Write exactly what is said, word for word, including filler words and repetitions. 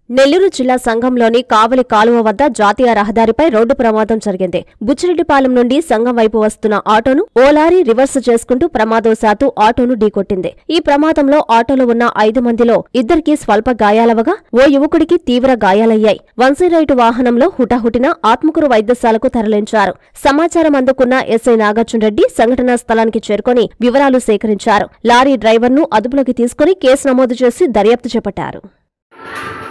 నెల్లూరు జిల్లా సంఘంలోని కావలి కాలువ వద్ద జాతీయ రహదారిపై రోడ్డు ప్రమాదం జరిగింది. బుచ్చిరెడ్డిపాలెం నుండి సంఘం వైపు వస్తున్న ఆటోను ఓ లారీ రివర్స్ చేసుకుంటూ ప్రమాదవశాత్తు ఆటోను ఢీకొట్టింది. ఈ ప్రమాదంలో ఆటోలో ఉన్న ఐదు మందిలో ఇద్దరికి స్వల్ప గాయాలవగా ఓ యువకుడికి తీవ్ర గాయాలయ్యాయి. వన్సీరైటు వాహనంలో హుటాహుటిన ఆత్మకూరు వైద్యశాలకు తరలించారు. సమాచారం అందుకున్న ఎస్ఐ నాగార్జునరెడ్డి సంఘటనా స్థలానికి చేరుకుని వివరాలు సేకరించారు. లారీ డ్రైవర్ను అదుపులోకి తీసుకుని కేసు నమోదు చేసి దర్యాప్తు చేపట్టారు.